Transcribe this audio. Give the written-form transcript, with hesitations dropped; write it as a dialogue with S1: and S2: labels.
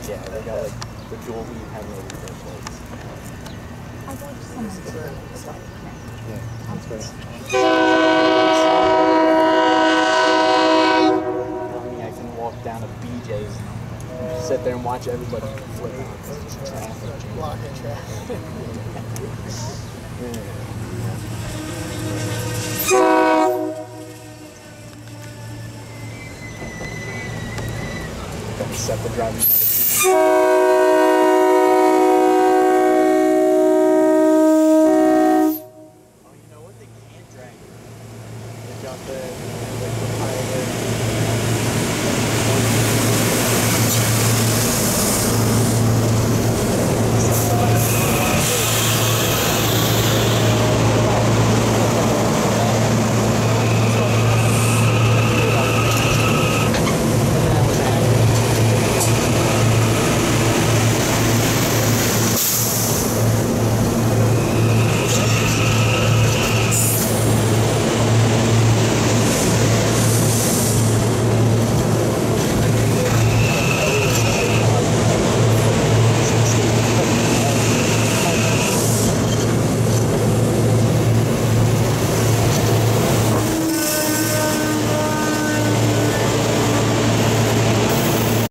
S1: Yeah, they got like the dual beam headlight plates.
S2: I watched some of the stuff.
S1: Yeah, that's great. I can walk down to BJ's and sit there and watch everybody flip out. It's just traffic.
S3: Block in traffic.
S1: Set the driving.